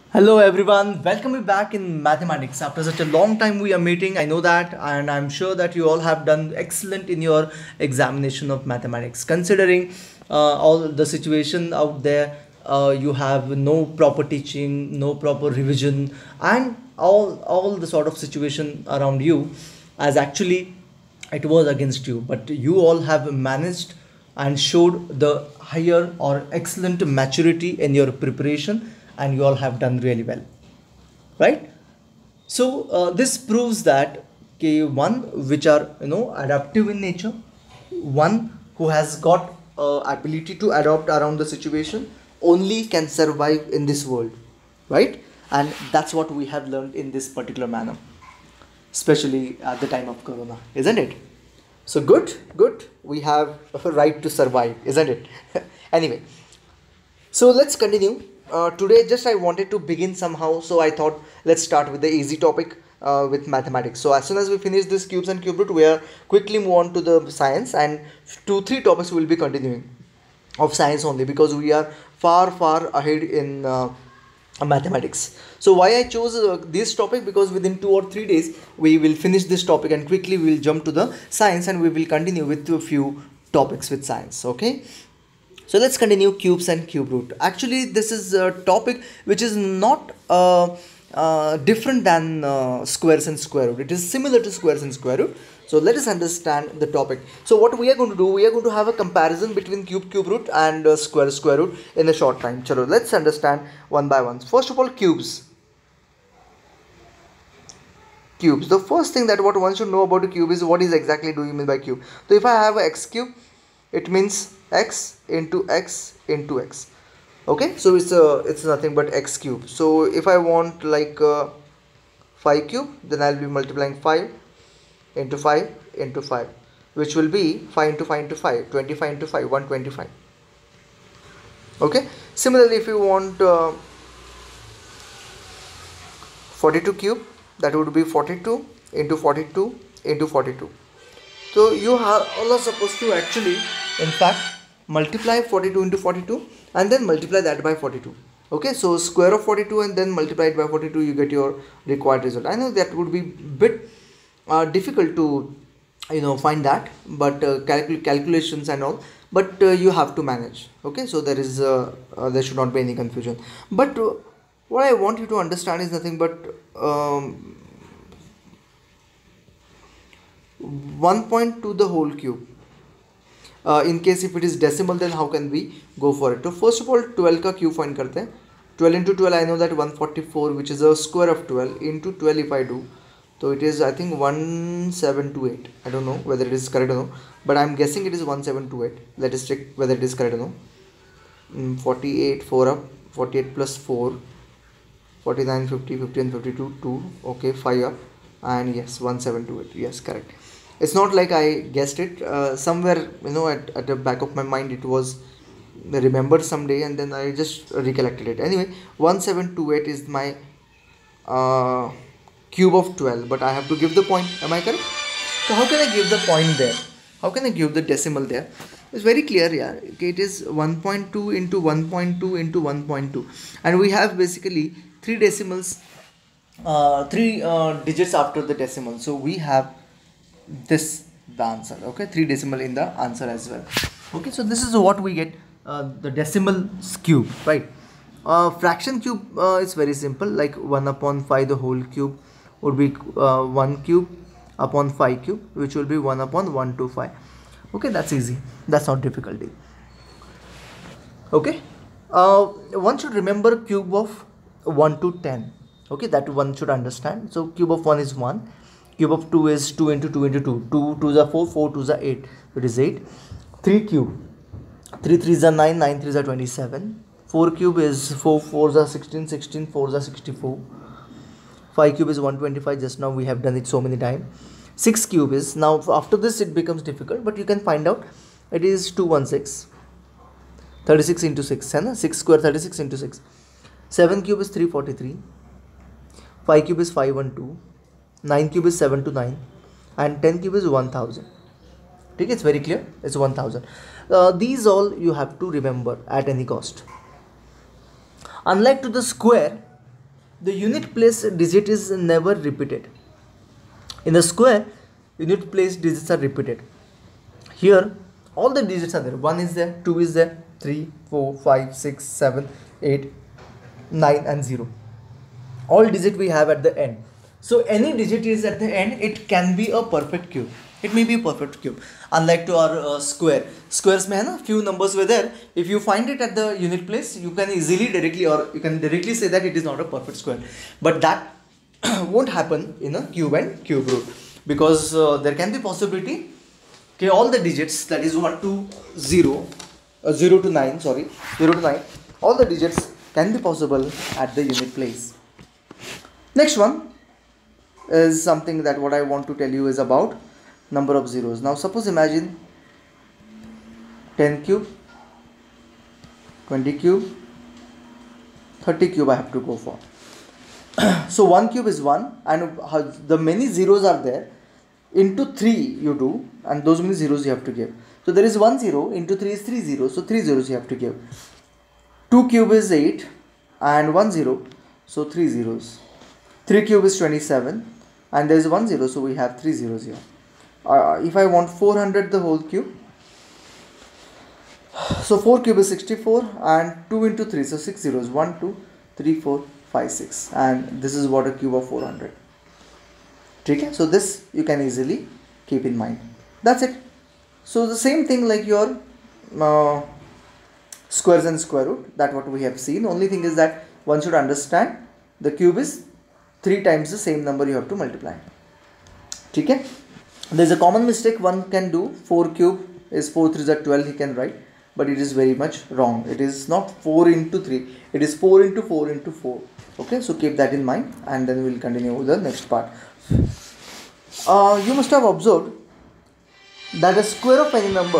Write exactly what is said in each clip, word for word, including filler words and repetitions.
Hello everyone, welcome me back in mathematics. After such a long time we are meeting, I know that, and I'm sure that you all have done excellent in your examination of mathematics. Considering uh, all the situation out there, uh, you have no proper teaching, no proper revision, and all all the sort of situation around you, as actually it was against you. But you all have managed and showed the higher or excellent maturity in your preparation, and you all have done really well, right? So uh, this proves that okay, one which are you know adaptive in nature, one who has got uh, ability to adapt around the situation, only can survive in this world, right? And that's what we have learned in this particular manner, especially at the time of corona, isn't it? So good, good, we have a right to survive, isn't it? Anyway, so let's continue. Uh, today, just I wanted to begin somehow, so I thought let's start with the easy topic uh, with mathematics. So as soon as we finish this cubes and cube root, we are quickly move on to the science, and two three topics we will be continuing of science only, because we are far far ahead in uh, mathematics. So why I chose uh, this topic, because within two or three days we will finish this topic and quickly we will jump to the science, and we will continue with a few topics with science. Okay, so let's continue cubes and cube root. Actually, this is a topic which is not uh, uh, different than uh, squares and square root. It is similar to squares and square root. So let us understand the topic. So what we are going to do, we are going to have a comparison between cube cube root and uh, square square root in a short time. Chalo, let's understand one by one. First of all, cubes. Cubes. The first thing that what one should know about a cube is what is exactly do you mean by cube. So if I have a x cube, it means x into x into x. Okay, so it's a it's nothing but x cube. So if I want like uh, five cube, then I'll be multiplying five into five into five, which will be five into five into five, twenty-five into five, one hundred twenty-five. Okay, similarly if you want uh, forty-two cube, that would be forty-two into forty-two into forty-two. So you are all are supposed to actually, in fact, multiply forty-two into forty-two and then multiply that by forty-two. Okay, so square of forty-two and then multiply it by forty-two, you get your required result. I know that would be bit uh, difficult to you know find that, but uh, calcul calculations and all, but uh, you have to manage. Okay, so there is uh, uh, there should not be any confusion. But uh, what I want you to understand is nothing but um, one point two the whole cube. Uh, in case if it is decimal, then how can we go for it? So first of all, twelve का cube find करते हैं. twelve into twelve, I know that one hundred forty-four, which is a square of twelve, into twelve if I do, so it is I think one seven two eight. I don't know whether it is correct or no, but I'm guessing it is one seven two eight. Let us check whether it is correct or no. Mm, forty-eight, four up, forty-eight plus four, forty-nine, fifty, fifty and fifty-two, two, okay, five up, and yes, one seven two eight, yes, correct. It's not like I guessed it, uh, somewhere you know at, at the back of my mind it was remembered someday, and then I just recollected it. Anyway, one seven two eight is my uh, cube of twelve, but I have to give the point, am I correct? So how can I give the point there? How can I give the decimal there? It's very clear, yeah. Okay, it is one point two into one point two into one point two, and we have basically three decimals, uh, three uh, digits after the decimal, so we have this the answer. Okay, three decimal in the answer as well. Okay, so this is what we get, uh, the decimal cube, right? Uh, fraction cube uh, is very simple, like one upon five the whole cube would be uh, one cube upon five cube, which will be one upon one to five. Okay, that's easy, that's not difficulty. Okay, uh, one should remember cube of one to ten. Okay, that one should understand. So cube of one is one, cube of two is two into two into two, two twos are four, four twos are eight, so it is eight. three cube, three threes are nine, nine threes are twenty-seven. four cube is four fours are sixteen, sixteen fours are sixty-four. five cube is one hundred twenty-five, just now we have done it so many times. six cube is, now after this it becomes difficult, but you can find out, it is two hundred sixteen. thirty-six into six, है ना? six square thirty-six into six. seven cube is three hundred forty-three. five cube is five hundred twelve. nine cube is seven to nine, and ten cube is one thousand. Okay, it's very clear, it's one thousand. Uh, these all you have to remember at any cost. Unlike to the square, the unit place digit is never repeated. In a square, unit place digits are repeated. Here, all the digits are there. one is there, two is there, three, four, five, six, seven, eight, nine and zero. All digit we have at the end. So any digit is at the end, it can be a perfect cube. It may be a perfect cube. Unlike to our uh, square. Squares mein hai na, few numbers were there. If you find it at the unit place, you can easily directly or you can directly say that it is not a perfect square. But that won't happen in a cube and cube root. Because uh, there can be possibility, okay, all the digits, that is one to zero, uh, zero to nine, sorry, zero to nine, all the digits can be possible at the unit place. Next one is something that what I want to tell you is about number of zeros. Now suppose imagine ten cube, twenty cube, thirty cube I have to go for. So one cube is one and the many zeros are there. Into three you do and those many zeros you have to give. So there is one zero, into three is three zeros, so three zeros you have to give. two cube is eight and one zero, so three zeros. three cube is twenty-seven and there is one zero, so we have three zeros here. Uh, if I want four hundred the whole cube, so four cube is sixty-four and two into three, so six zeros, one, two, three, four, five, six, and this is what a cube of four hundred. Okay, so this you can easily keep in mind. That's it. So the same thing like your uh, squares and square root, that what we have seen. Only thing is that one should understand the cube is three times the same number you have to multiply. Okay, there is a common mistake one can do. four cube is four threes are twelve, he can write, but it is very much wrong. It is not four into three, it is four into four into four. Okay, so keep that in mind and then we will continue with the next part. Uh, you must have observed that a square of any number,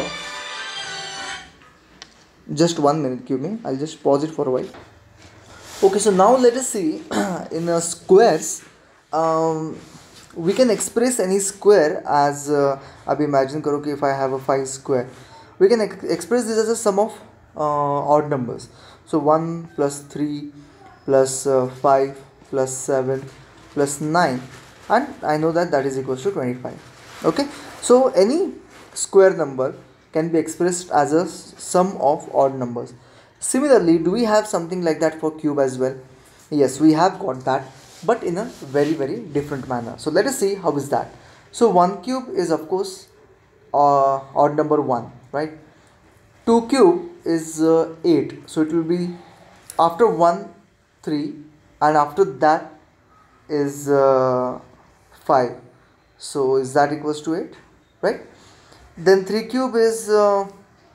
just one minute, give me, I'll just pause it for a while. Okay, so now let us see in a squares, um, we can express any square as, uh, ab imagine karo ki if I have a five square, we can ex express this as a sum of uh, odd numbers. So one plus three plus uh, five plus seven plus nine, and I know that that is equals to twenty-five. Okay, so any square number can be expressed as a sum of odd numbers. Similarly, do we have something like that for cube as well? Yes, we have got that, but in a very very different manner. So let us see how is that. So one cube is of course uh, odd number one, right? two cube is uh, eight, so it will be after one three and after that is uh, five, so is that equals to eight, right? Then three cube is uh,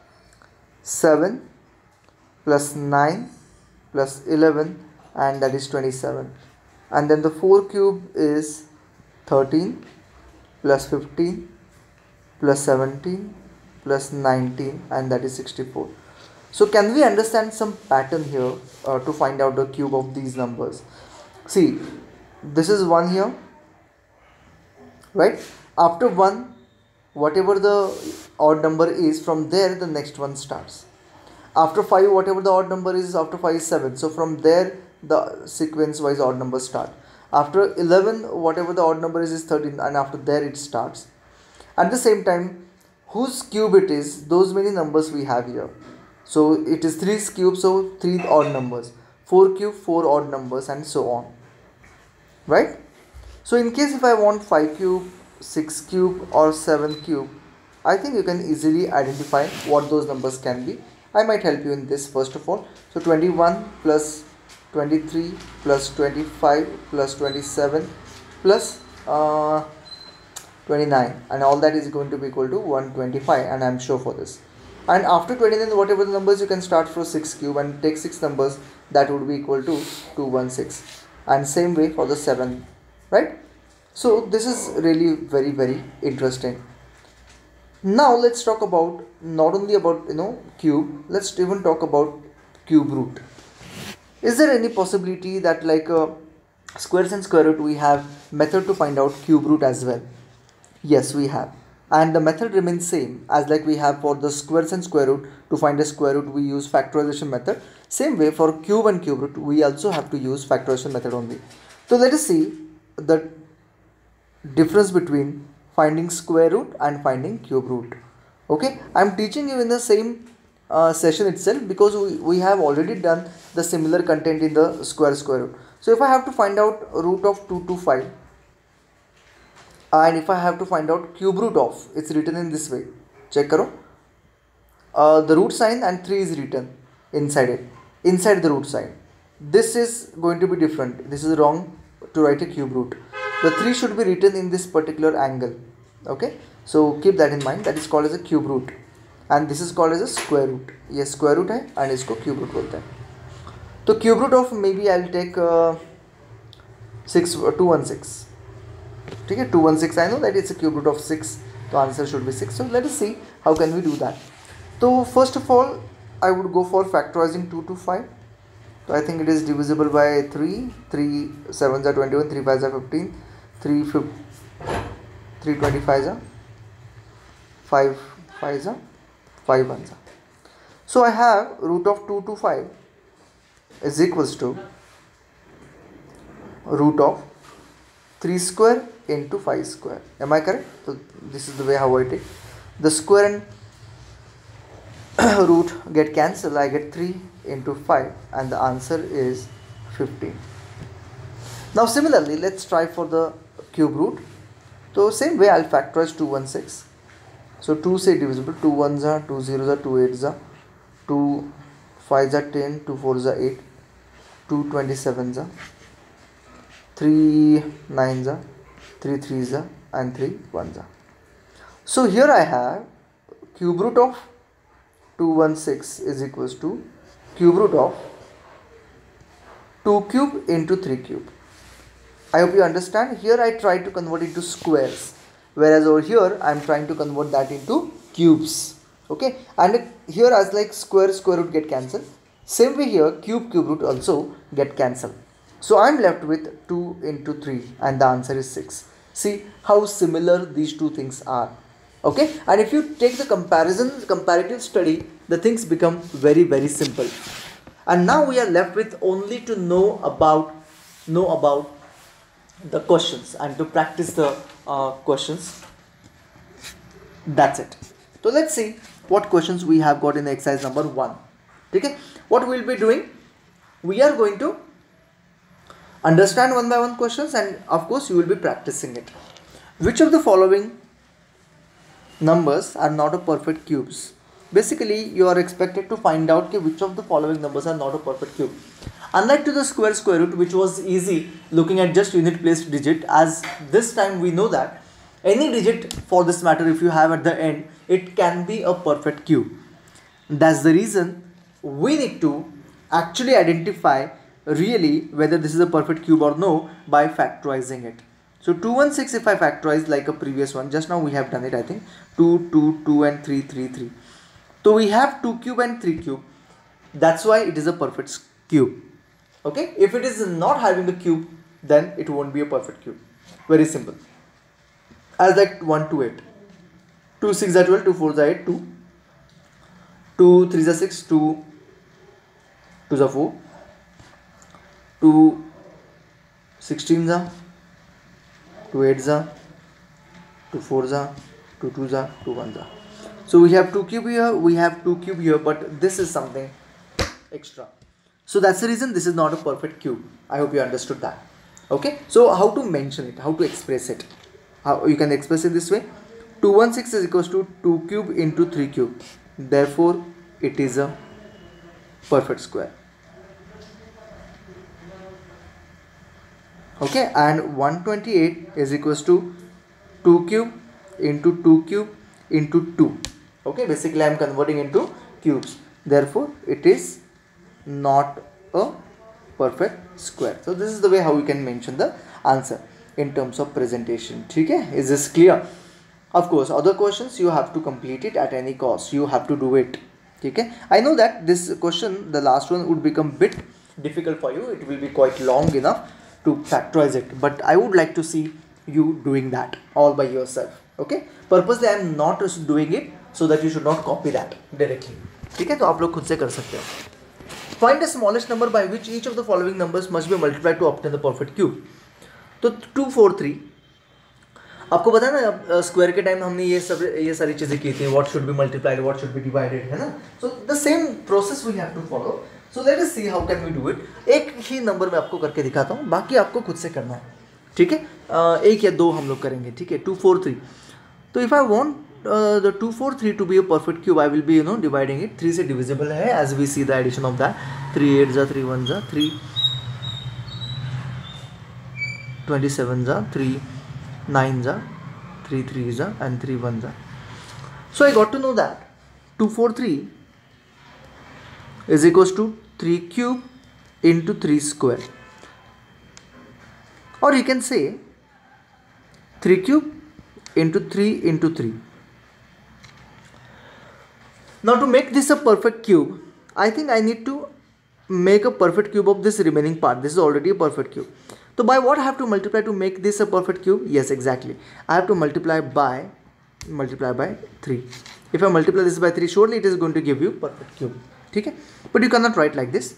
seven plus nine plus eleven, and that is twenty-seven. And then the four cube is thirteen plus fifteen plus seventeen plus nineteen, and that is sixty-four. So can we understand some pattern here uh, to find out the cube of these numbers? See, this is one here, right? After one, whatever the odd number is, from there the next one starts. After five, whatever the odd number is, after five is seven, so from there the sequence wise odd numbers start. After eleven, whatever the odd number is is thirteen, and after there it starts. At the same time, whose cube it is, those many numbers we have here. So it is three cube, so three odd numbers, four cube, four odd numbers, and so on, right? So in case if I want five cube, six cube or seven cube, I think you can easily identify what those numbers can be. I might help you in this first of all. So twenty-one plus twenty-three plus twenty-five plus twenty-seven plus uh, twenty-nine, and all that is going to be equal to one hundred twenty-five, and I am sure for this. And after twenty-nine, whatever the numbers, you can start for six cube and take six numbers, that would be equal to two hundred sixteen, and same way for the seven, right? So this is really very very interesting. Now let's talk about not only about you know cube, let's even talk about cube root. Is there any possibility that like uh, squares and square root we have method to find out cube root as well? Yes, we have. and the method remains same as like we have for the squares and square root. To find a square root we use factorization method. Same way for cube and cube root we also have to use factorization method only. So let us see the difference between finding square root and finding cube root. Okay, I am teaching you in the same uh, session itself because we, we have already done the similar content in the square square root. So if I have to find out root of two to five, and if I have to find out cube root of, it's written in this way, check karo, uh, the root sign and three is written inside it, inside the root sign. This is going to be different. This is wrong to write a cube root. The three should be written in this particular angle. Okay, so keep that in mind. That is called as a cube root, and this is called as a square root. Yes, square root है and इसको cube root बोलते हैं. So cube root of maybe I will take uh, six two one six. ठीक है, two one six. I know that it's a cube root of six. The answer should be six. So let us see how can we do that. So first of all, I would go for factorizing two to five. So I think it is divisible by three. three sevens are twenty-one, three fives are fifteen, three three twenty-fives are five fives are five ones are. So I have root of two to five is equals to root of three square into five square. Am I correct? So this is the way how I take the square and root get cancelled. I get three into five and the answer is fifteen. Now similarly, let's try for the cube root. So same way I'll factorize two one six. So two say divisible, two ones are, two zeros are, two eights are, two fives are ten, two fours are eight, two twenty-sevens are, three nines are, three threes are, and three ones are. So here I have cube root of two one six is equals to cube root of two cube into three cube. I hope you understand. Here I try to convert it into squares, whereas over here I am trying to convert that into cubes. Okay, and here as like square square root get cancelled, same way here cube cube root also get cancelled. So I am left with two into three and the answer is six. See how similar these two things are. Okay, and if you take the comparison comparative study, the things become very very simple. And now we are left with only to know about know about the questions and to practice the uh, questions. That's it. So let's see what questions we have got in the exercise number one. Okay, what we'll be doing, we are going to understand one by one questions and of course you will be practicing it. Which of the following numbers are not a perfect cubes? Basically you are expected to find out which of the following numbers are not a perfect cube. Unlike to the square square root, which was easy looking at just unit place digit, as this time we know that any digit for this matter if you have at the end, it can be a perfect cube. That's the reason we need to actually identify really whether this is a perfect cube or no by factorizing it. So two one six if I factorize like a previous one, just now we have done it I think, two, two, two and three, three, three. So we have two cube and three cube. That's why it is a perfect cube. Okay, if it is not having a cube, then it won't be a perfect cube. Very simple. As like one to eight, two six are twelve, two fours are eight, two, two threes are six, two twos are four, two sixteens are, two eights are, two fours are, two twos are, two ones are. So we have two cube here, we have two cube here, but this is something extra. So that's the reason this is not a perfect cube. I hope you understood that. Okay, so how to mention it, how to express it? How you can express it this way: two one six is equals to two cube into three cube. Therefore, it is a perfect square. Okay, and one twenty-eight is equals to two cube into two cube into two. Okay, basically I am converting into cubes. Therefore, it is not a perfect square. So this is the way how we can mention the answer in terms of presentation. Okay, is this clear? Of course, other questions you have to complete it at any cost. You have to do it. Okay, I know that this question, the last one, would become bit difficult for you. It will be quite long enough to factorize it, but I would like to see you doing that all by yourself. Okay, purposely I am not doing it so that you should not copy that directly, ठीक है। तो आप लोग खुद से कर सकते हो। Find the smallest number by which each of the following numbers must be multiplied to obtain the perfect cube. तो टू फोर थ्री आपको पता है ना, अब स्क्वायर के टाइम हमने ये सब ये सारी चीज़ें की थी, what should be multiplied, what should be divided, है ना। So the same process we have to follow. So let us see how can we do it. एक ही नंबर मैं आपको करके दिखाता हूँ, बाकी आपको खुद से करना है, ठीक है। uh, एक या दो हम लोग करेंगे, ठीक है। टू फोर थ्री, तो if I want the two four three to be a perfect cube, I will be you know dividing it. Three से डिविजिबल है as we see the addition of that. Three eight जा, three one जा, three twenty seven जा, three nine जा, three threes are and three ones are. So I got to know that two four three is equals to three cube into three square, or you can say three cube into three into three. Now to make this a perfect cube, I think I need to make a perfect cube of this remaining part. This is already a perfect cube. So by what I have to multiply to make this a perfect cube? Yes, exactly. I have to multiply by multiply by three. If I multiply this by three, surely it is going to give you perfect cube. Okay? But you cannot write like this.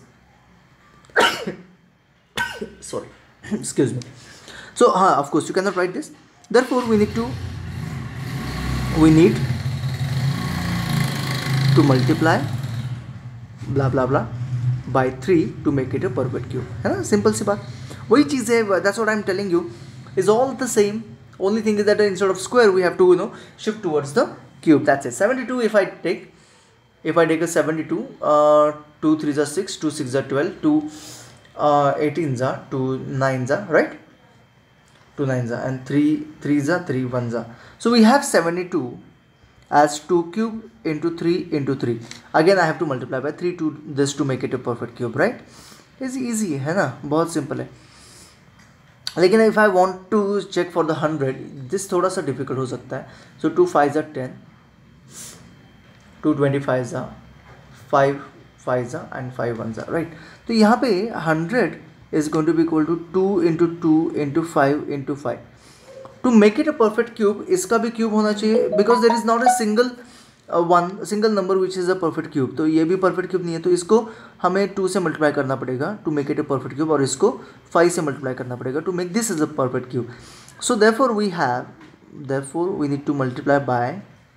Sorry. Excuse me. So, uh, of course, you cannot write this. Therefore, we need to we need to multiply blah blah blah by three to make it a perfect cube. है ना? Simple सी बात. वही चीज़ है, that's what I'm telling you, is all the same. Only thing is that instead of square we have to you know shift towards the cube. That's it. seventy-two if I take if I take a seventy-two, uh, two threes are six, two six are twelve, two uh, eighteens are, two nines are, right? two nines are, and three threes are, three ones are. So we have seventy-two as two cube into three into three. Again I have to multiply by three to this to make it a perfect cube, right? It's easy है ना, बहुत simple है। लेकिन if I want to check for the hundred, this थोड़ा सा difficult हो सकता है। सो टू फाइव ज़ा टेन, टू ट्वेंटी फाइव ज़ा, फाइव फाइव ज़ा एंड फाइव वन ज़ा, राइट। तो यहाँ पे hundred is going to be equal to two into two into five into five. To make it a perfect cube, इसका भी cube होना चाहिए, because there is not a single one single number which is a perfect cube. तो ये भी perfect cube नहीं है, तो इसको हमें टू से मल्टीप्लाई करना पड़ेगा to make it a perfect cube, और इसको फाइव से मल्टीप्लाई करना पड़ेगा to make this is a perfect cube. So therefore we have therefore we need to multiply by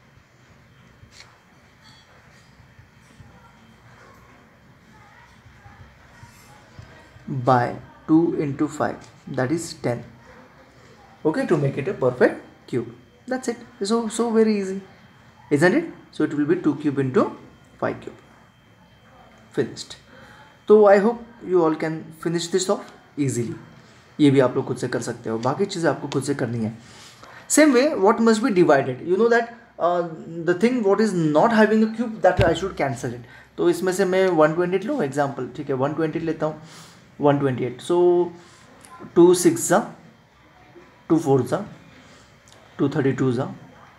by two into five, that is ten, okay, to make it a perfect cube. That's it. So so very easy, isn't it? So it will be two cube into five cube. Finished. तो I hope you all can finish this of easily. ये भी आप लोग खुद से कर सकते हो, बाकी चीज़ें आपको खुद से करनी है। Same way what must be divided, you know that uh, the thing what is not having a cube that I should cancel it. तो इसमें से मैं वन ट्वेंटी एट लूँ एग्जाम्पल, ठीक है, वन ट्वेंटी एट लेता हूँ, one twenty eight. So two six ज़ा, टू फोर ज़ा, टू थर्टी टू ज़ा,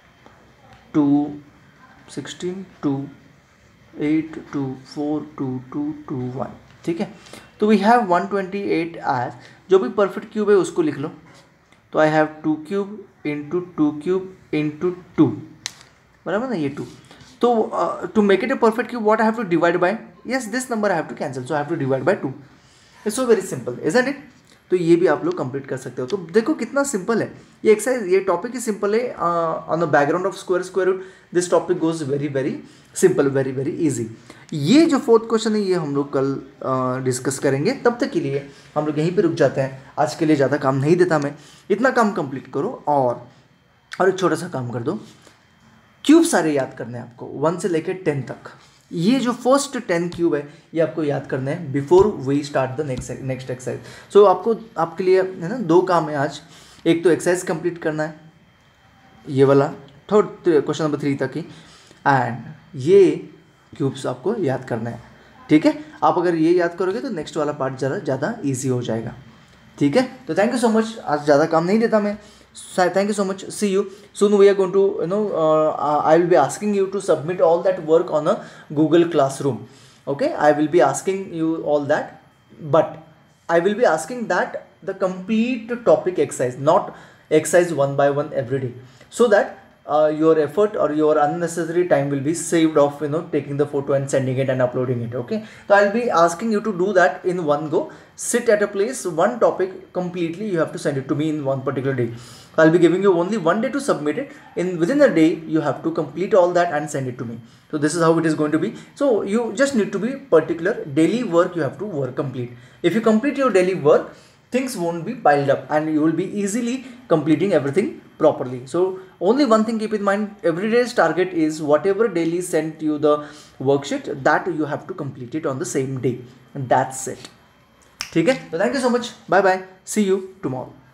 two sixteen, two eight, two four, two two, two one, ठीक है। तो we have one twenty eight as, जो भी परफेक्ट क्यूब है उसको लिख लो। तो I have two cube into two cube into two, बराबर ना, ये टू। तो to make it a perfect cube what I have to divide by, yes this number I have to cancel, so I have to divide by two. It's so very simple, isn't it? तो ये भी आप लोग complete कर सकते हो। तो देखो कितना सिंपल है ये एक्सरसाइज, ये टॉपिक ही सिंपल है। On the background of square square root this topic goes very very simple, very very easy. ये जो फोर्थ क्वेश्चन है ये हम लोग कल डिस्कस uh, करेंगे। तब तक के लिए हम लोग यहीं पे रुक जाते हैं। आज के लिए ज़्यादा काम नहीं देता मैं, इतना काम कंप्लीट करो और और एक छोटा सा काम कर दो, क्यूब सारे याद करने हैं आपको वन से लेकर टेन तक। ये जो फर्स्ट टेन क्यूब है ये आपको याद करना है before we start the next next exercise. So आपको आपके लिए है ना दो काम है आज, एक तो एक्सरसाइज कंप्लीट करना है ये वाला थर्ड क्वेश्चन नंबर थ्री तक ही, एंड ये क्यूब्स आपको याद करना है, ठीक है। आप अगर ये याद करोगे तो नेक्स्ट वाला पार्ट ज़रा ज़्यादा ईजी हो जाएगा, ठीक है। तो थैंक यू सो मच, आज ज़्यादा काम नहीं देता मैं। Thank you so much. See you soon. We are going to, you know, uh, I will be asking you to submit all that work on a Google Classroom. Okay, I will be asking you all that, but I will be asking that the complete topic exercise, not exercise one by one every day, so that uh, your effort or your unnecessary time will be saved off, you know, taking the photo and sending it and uploading it. Okay, so I'll be asking you to do that in one go. Sit at a place, one topic completely you have to send it to me in one particular day. I'll be giving you only one day to submit it. In within a day you have to complete all that and send it to me. So this is how it is going to be. So you just need to be particular. Daily work you have to work complete. If you complete your daily work, things won't be piled up and you will be easily completing everything properly. So only one thing keep in mind, every day's target is whatever daily sent you the worksheet, that you have to complete it on the same day, and that's it. Okay, so thank you so much. Bye bye, see you tomorrow.